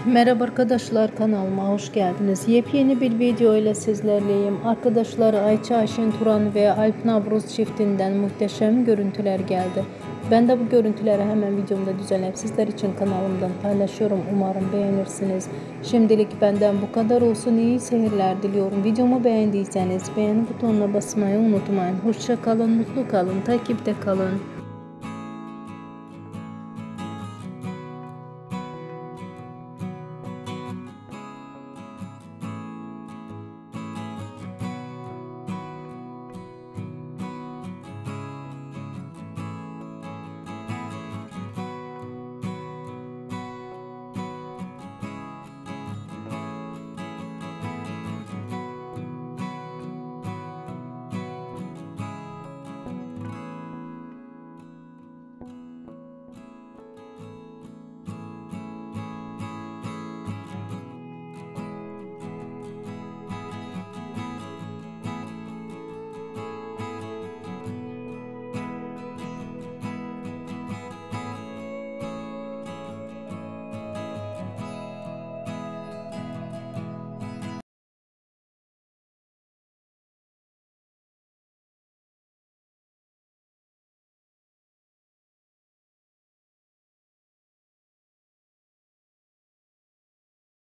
Merhaba arkadaşlar, kanalıma hoş geldiniz. Yepyeni bir video ile sizlerleyim. Arkadaşlar, Ayça Ayşen Turan ve Alp Navruz çiftinden muhteşem görüntüler geldi. Ben de bu görüntüleri hemen videomda düzenleyip sizler için kanalımdan paylaşıyorum. Umarım beğenirsiniz. Şimdilik benden bu kadar olsun. İyi seyirler diliyorum. Videomu beğendiyseniz beğeni butonuna basmayı unutmayın. Hoşça kalın, mutlu kalın, takipte kalın.